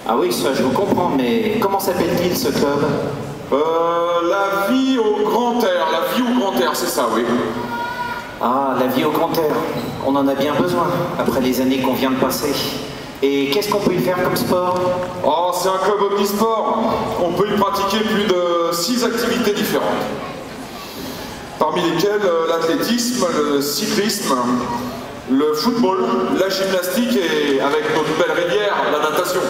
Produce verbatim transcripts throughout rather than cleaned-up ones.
Ah oui, ça je vous comprends, mais comment s'appelle-t-il ce club? Euh, la vie au grand air, la vie au grand air, c'est ça, oui. Ah, la vie au grand air. On en a bien besoin, après les années qu'on vient de passer. Et qu'est-ce qu'on peut y faire comme sport? Oh, c'est un club omnisport. On peut y pratiquer plus de six activités différentes. Parmi lesquelles euh, l'athlétisme, le cyclisme, le football, la gymnastique et, avec notre belle rivière, la natation.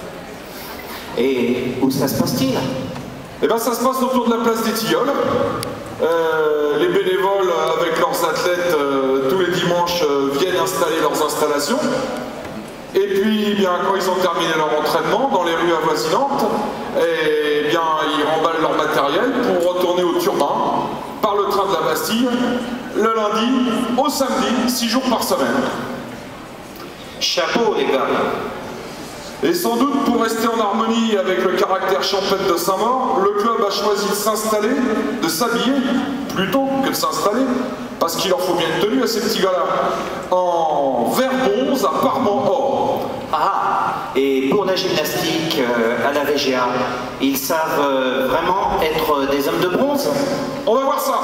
Et où ça se passe-t-il? Eh bien, ça se passe autour de la place des Tilleuls. Euh, les bénévoles, avec leurs athlètes, euh, tous les dimanches, euh, viennent installer leurs installations. Et puis, eh bien, quand ils ont terminé leur entraînement dans les rues avoisinantes, eh bien, ils remballent leur matériel pour retourner au Turbin par le train de la Bastille, le lundi au samedi, six jours par semaine. Chapeau, les gars. Et sans doute pour rester en harmonie avec le caractère champêtre de Saint-Maur, le club a choisi de s'installer, de s'habiller, plutôt que de s'installer, parce qu'il leur faut bien une tenue à ces petits gars-là, en vert bronze à parement or. Ah, et pour la gymnastique euh, à la V G A, ils savent euh, vraiment être des hommes de bronze? On va voir ça.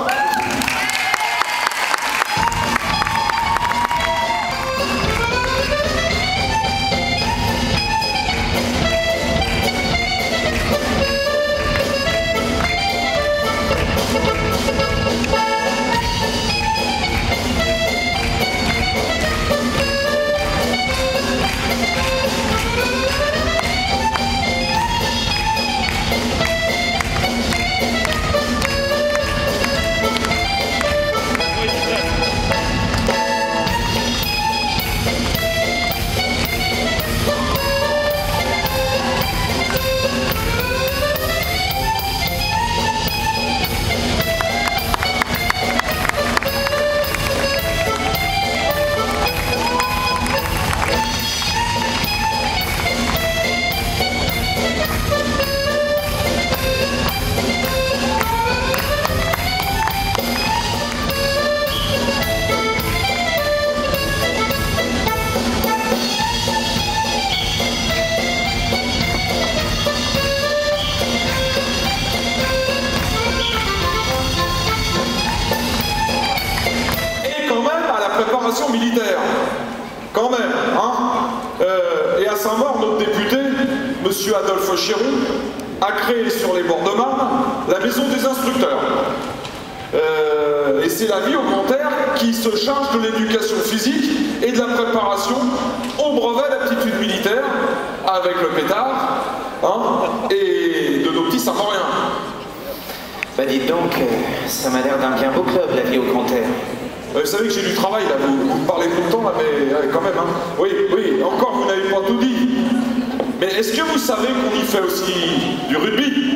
Préparation militaire, quand même, hein euh, Et à Saint-Maur, notre député, monsieur Adolphe Chéron, a créé sur les bords de Marne la maison des instructeurs. Euh, et c'est la vie au grand air qui se charge de l'éducation physique et de la préparation au brevet d'aptitude militaire avec le pétard, hein, et de nos petits Saint-Mauriens. Bah dites donc, euh, ça m'a l'air d'un bien beau club, la vie au grand air. Vous savez que j'ai du travail là, vous, vous parlez tout le temps là, mais euh, quand même, hein. Oui, oui, encore vous n'avez pas tout dit. Mais est-ce que vous savez qu'on y fait aussi du rugby?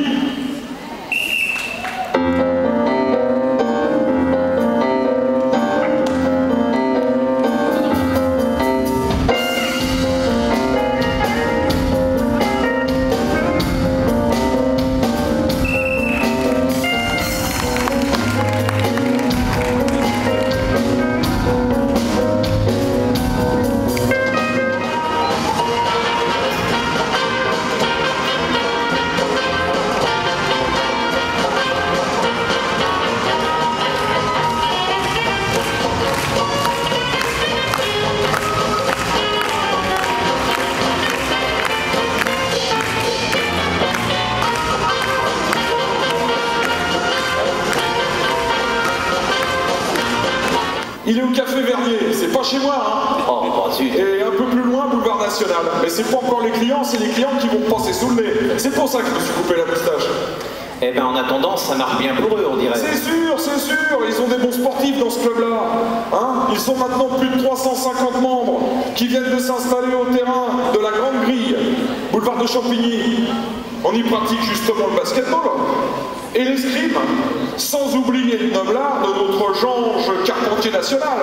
Il est au Café Vernier, c'est pas chez moi, hein. Oh, bah, zut. Et un peu plus loin, boulevard National. Mais c'est pas encore les clients, c'est les clients qui vont me passer sous le nez. C'est pour ça que je me suis coupé la moustache. Eh ben en attendant, ça marche bien pour eux, on dirait. C'est sûr, c'est sûr, ils ont des bons sportifs dans ce club-là. Hein, ils sont maintenant plus de trois cent cinquante membres qui viennent de s'installer au terrain de la Grande Grille, boulevard de Champigny. On y pratique justement le basketball et l'escrime, sans oublier le noble art de notre Georges Carpentier national.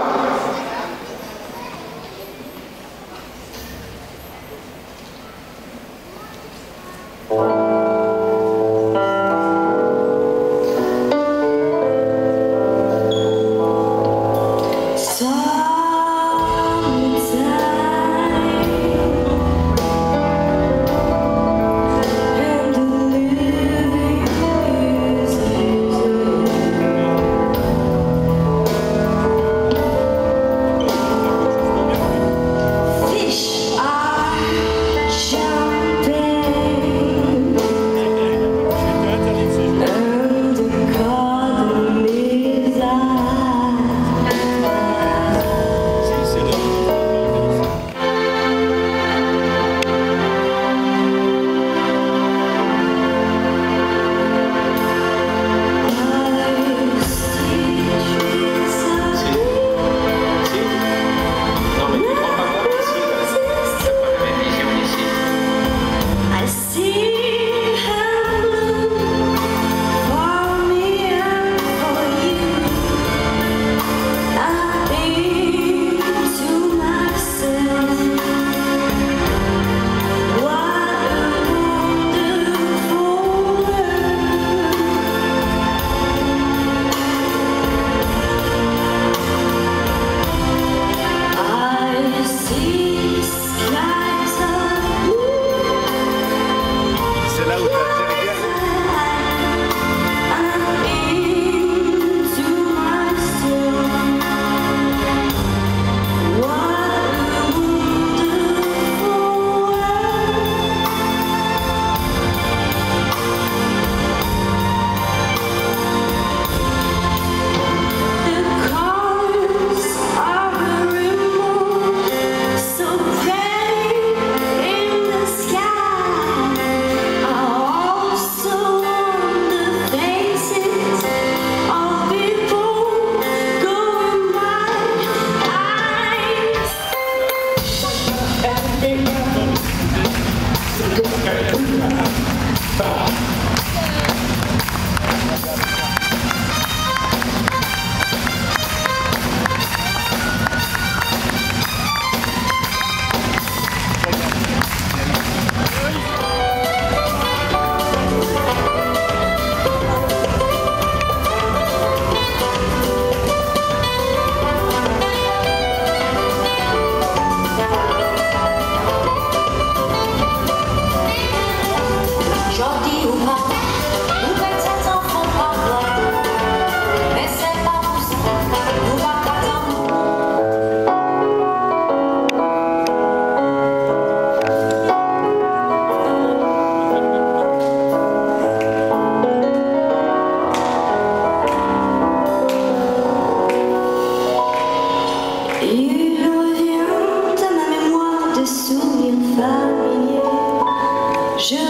Je